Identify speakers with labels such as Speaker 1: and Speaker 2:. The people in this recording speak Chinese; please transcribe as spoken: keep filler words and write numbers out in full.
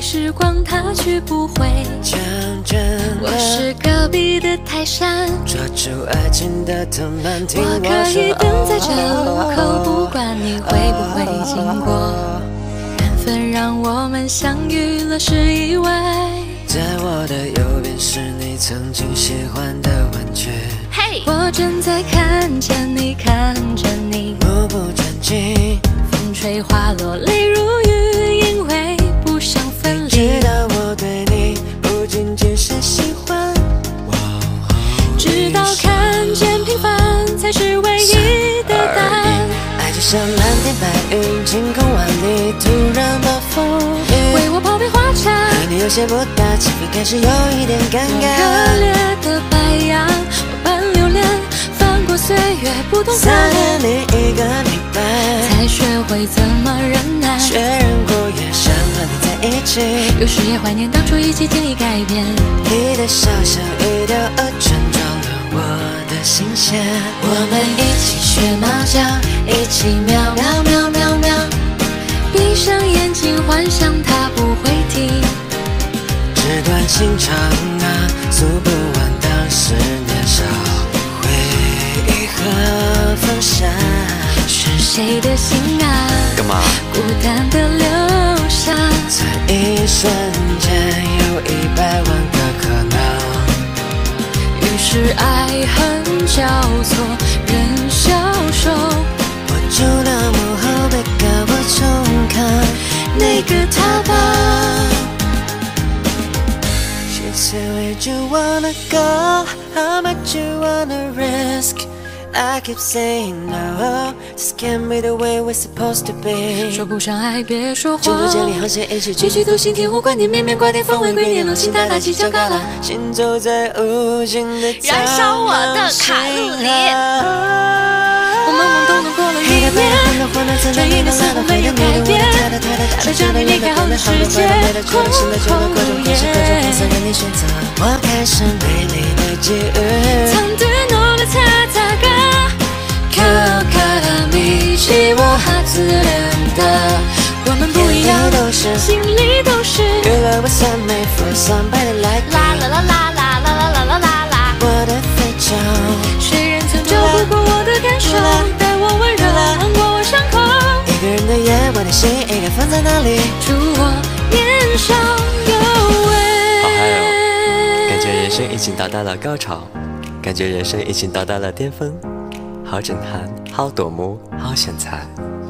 Speaker 1: 时光它去不回。
Speaker 2: 讲真的，
Speaker 1: 我是隔壁的泰山，
Speaker 2: 抓住爱情的藤蔓，听
Speaker 1: 我
Speaker 2: 我
Speaker 1: 可以
Speaker 2: 说。
Speaker 1: 等在这路口，不管你会不会经过。缘分让我们相遇了，是意外。
Speaker 2: 在我的右边是你曾经喜欢的玩具。
Speaker 1: 嘿，我正在看着你，看着你，
Speaker 2: 目不转睛。
Speaker 1: 风吹花落，泪如雨，因为不想分离。
Speaker 2: 知道我对你不仅仅是喜欢，
Speaker 1: 直到看见平凡才是唯一的答案。
Speaker 2: 爱就像蓝天白云，晴空万里，突然暴风雨。
Speaker 1: 为我泡杯花茶，
Speaker 2: 和你有些不搭，气氛开始有一点尴尬。
Speaker 1: 热烈的白羊，我般留恋，翻过岁月不同
Speaker 2: 三
Speaker 1: 色
Speaker 2: 年里一个明白，
Speaker 1: 才学会怎么忍耐。
Speaker 2: 确认过也想和你在一起，
Speaker 1: 有时也怀念当初一起经历改变。
Speaker 2: 你的笑像一条鹅船撞了我的心弦。
Speaker 1: 我们一起学猫叫，一起喵喵喵喵喵，闭上眼睛幻想它不会停。
Speaker 2: 这段情长啊，诉不完当时年少，回忆和放下。
Speaker 1: 是谁的心啊？
Speaker 2: 干嘛？
Speaker 1: 孤单的流下，
Speaker 2: 在一瞬间有一百万个可能。
Speaker 1: 于是爱恨交错，人消瘦。
Speaker 2: 我就那幕后被告我重看那个他吧。She said, where'd you wanna go? How much you wanna risk? I keep saying no, this can't be the way we're supposed to be.
Speaker 1: 说不上爱别说
Speaker 2: 就
Speaker 1: 谎，
Speaker 2: 着千里航线一起
Speaker 1: 句句都心贴我，观念绵绵挂点风味归年，龙心大大犄角旮旯，
Speaker 2: 行走在无尽的
Speaker 1: 燃烧我的卡路里。我懵懵懂懂过了一年，这一年似乎没有改变，在这里离开后的世界，空空如也。
Speaker 2: 我开始美丽的际遇。
Speaker 1: 曾对诺的擦擦嘎，可可米奇我哈自恋的，我们不一样，心里都是。
Speaker 2: 娱乐我三昧佛三拜的来宾。
Speaker 1: 啦啦啦啦啦啦啦啦啦啦啦。
Speaker 2: 我的非洲，
Speaker 1: 谁人曾照顾过我的感受，待我温柔，吻过我伤口。
Speaker 2: 一个人的夜，我的心应该放在哪里？
Speaker 1: 祝我年少有为。
Speaker 3: 好嗨哦！感觉人生已经到达了高潮，感觉人生已经到达了巅峰，好震撼，好夺目，好炫彩。